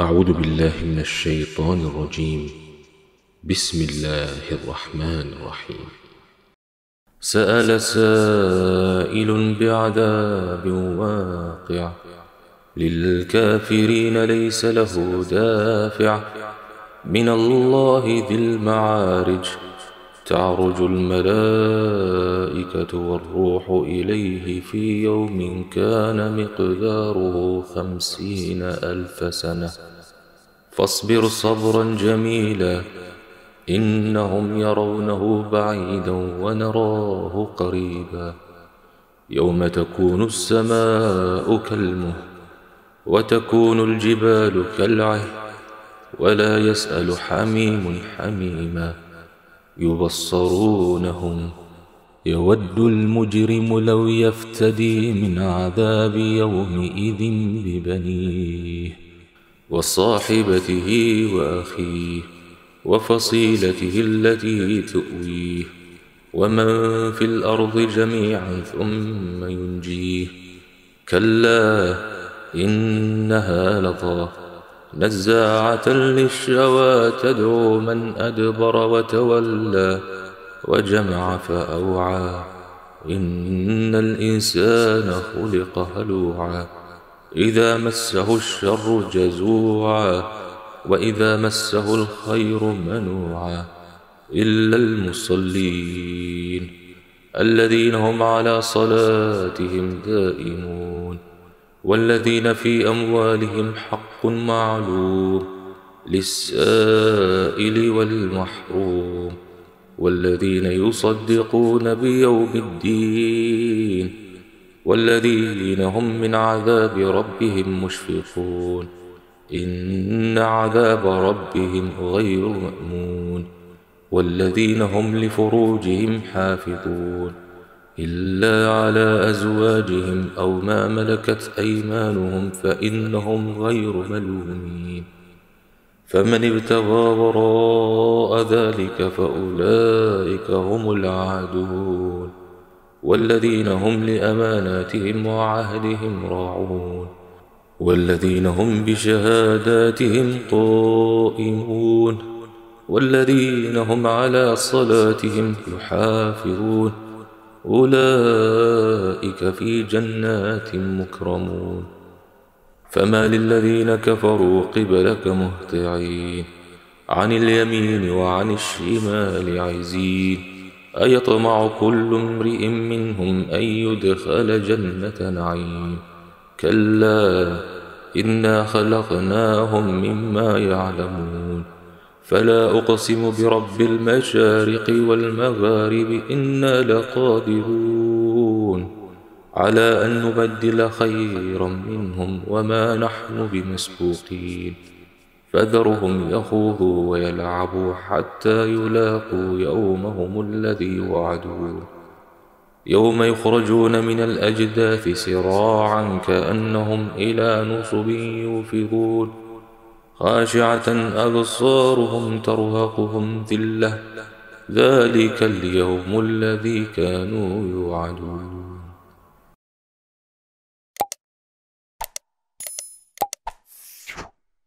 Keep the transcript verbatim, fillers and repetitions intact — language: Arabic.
أعوذ بالله من الشيطان الرجيم. بسم الله الرحمن الرحيم. سأل سائل بعذاب واقع، للكافرين ليس له دافع، من الله ذي المعارج، تعرج الملائكة والروح إليه في يوم كان مقداره خمسين ألف سنة، فاصبر صبرا جميلا، إنهم يرونه بعيدا ونراه قريبا، يوم تكون السماء كالمهل وتكون الجبال كالعهن، ولا يسأل حميم حميما، يبصرونهم، يود المجرم لو يفتدي من عذاب يومئذ ببنيه وصاحبته وأخيه وفصيلته التي تؤويه، ومن في الأرض جميعا ثم ينجيه، كلا إنها لظى نزاعة للشوى، تدعو من أدبر وتولى وجمع فأوعى، إن الإنسان خلق هلوعا، إذا مسه الشر جزوعا، وإذا مسه الخير منوعا، إلا المصلين الذين هم على صلاتهم دائمون، والذين في أموالهم حق معلوم للسائل والمحروم، والذين يصدقون بيوم الدين، والذين هم من عذاب ربهم مشفقون، إن عذاب ربهم غير مأمون، والذين هم لفروجهم حافظون إلا على أزواجهم أو ما ملكت أيمانهم فإنهم غير ملومين، فمن ابتغى وراء ذلك فأولئك هم العادون، والذين هم لأماناتهم وعهدهم راعون، والذين هم بشهاداتهم قائمون، والذين هم على صلاتهم يحافظون، أولئك في جنات مكرمون. فما للذين كفروا قبلك مهطعين، عن اليمين وعن الشمال عزين، أيطمع كل امرئ منهم أن يدخل جنة نعيم، كلا إنا خلقناهم مما يعلمون، فلا أقسم برب المشارق والمغارب إنا لقادرون على أن نبدل خيرا منهم وما نحن بمسبوقين، فذرهم يخوضوا ويلعبوا حتى يلاقوا يومهم الذي يوعدون، يوم يخرجون من الأجداث سراعا كأنهم إلى نصب يوفضون، خاشعة أبصارهم ترهقهم ذلة، ذلك اليوم الذي كانوا يوعدون.